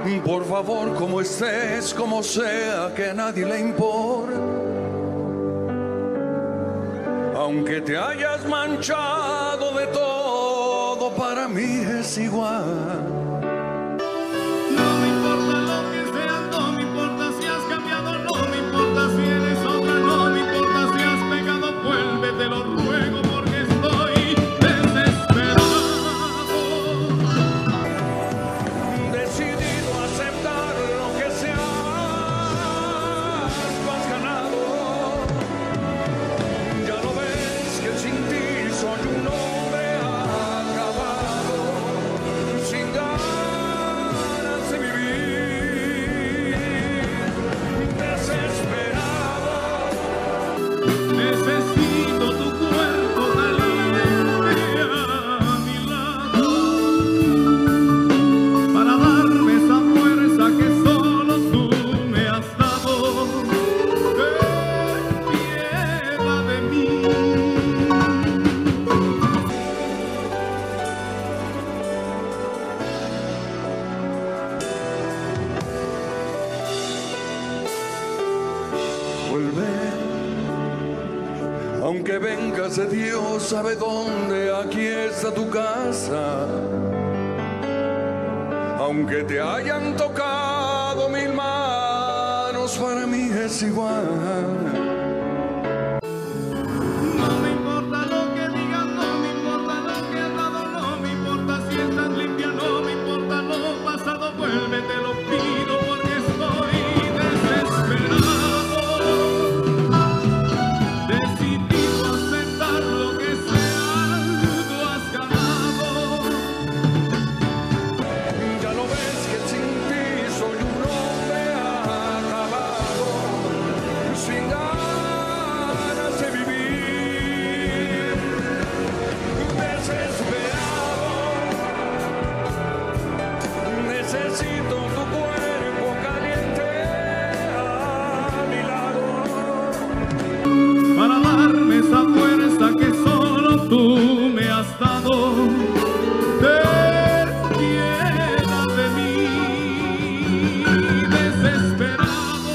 Por favor, como estés, como sea, que a nadie le importa. Aunque te hayas manchado de todo, para mí es igual. No me importa lo que seas, no me importa si has cambiado, no me importa si eres otra, no me importa si has pecado, vuelve, te lo ruego porque estoy desesperado. Decidido a aceptar lo que seas, tú has ganado. Ya lo ves que sin ti soy un hombre acabado, sin ganas de vivir, desesperado. Necesito tu cuerpo caliente a mi lado para darme esa fuerza que solo tú me has dado. Ten piedad de mí. Vuelve, aunque vengas de Dios sabe dónde, aquí está tu casa. Aunque te hayan tocado mil manos, para mí es igual. No me importa lo que digan, no me importa lo que has dado, no me importa si estás limpia, no me importa lo pasado, vuelve, te lo pido porque estoy desesperado. Decidido a aceptar lo que sea, tú has ganado. Ya lo ves que sin ti soy un hombre acabado, sin ganas de vivir, desesperado. Necesito tu cuerpo caliente a mi lado. Para darme esa fuerza que solo tú me has dado. Ten piedad de mí, desesperado,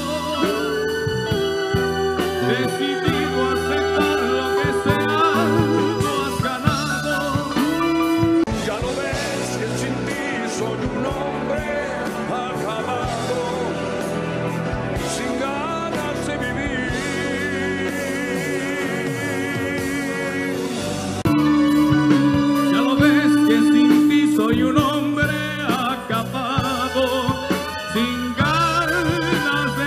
decidido a aceptar lo que sea, tú has ganado. Ya lo ves que sin ti soy un hombre acabado, sin ganas de vivir. Ya lo ves que sin ti soy un hombre acabado, sin ganas de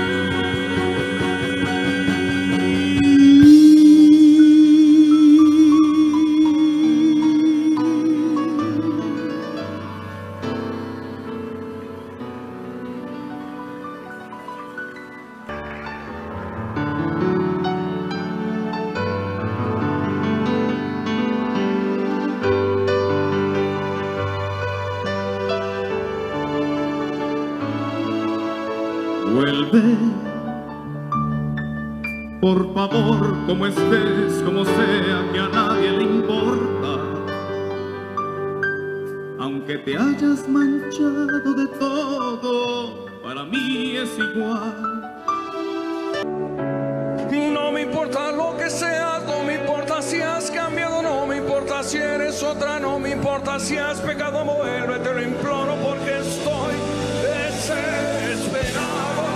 Vuelve, por favor, como estés, como sea, que a nadie le importa. Aunque te hayas manchado de todo, para mí es igual. No me importa lo que seas, no me importa si has cambiado, no me importa si eres otra, no me importa si has pecado, vuelve, te lo imploro porque estoy desesperado.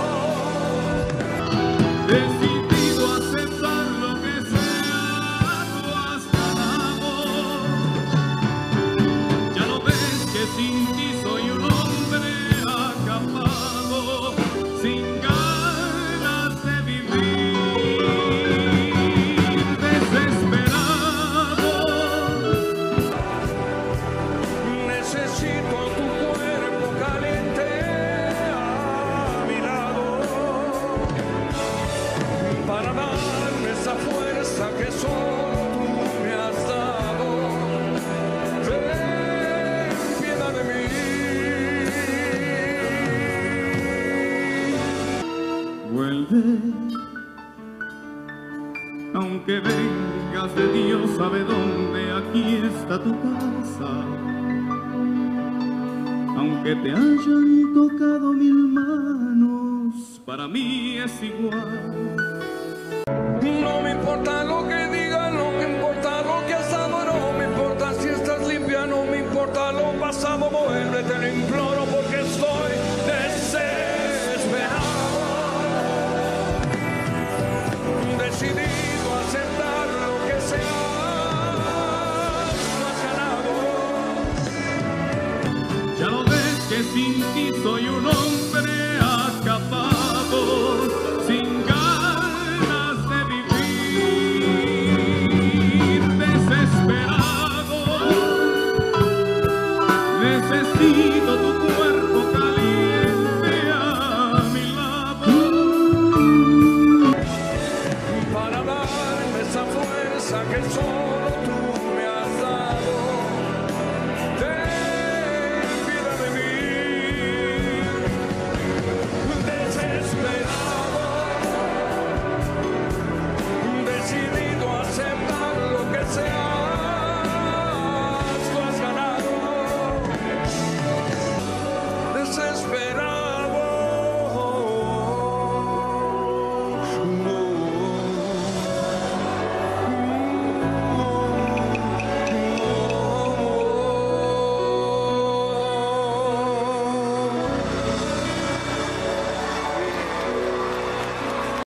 Decidido a aceptar lo que sea, tú has ganado. Ya lo ves que sin ti soy un hombre acabado, sin ganas de vivir, desesperado. Necesito tu cuerpo caliente a mi lado para darme esa fuerza que solo tú me has dado. Ten piedad de mí. Vuelve, aunque vengas de Dios sabe dónde, aquí está tu casa. Aunque te hayan tocado 1000 manos, para mí es igual. No me importa lo que digan, no me importa lo que has dado, no me importa si estás limpia, no me importa lo pasado, vuelve, te lo imploro porque estoy desesperado, decidido a aceptar lo que sea, no has ganado. Ya lo ves que sin ti soy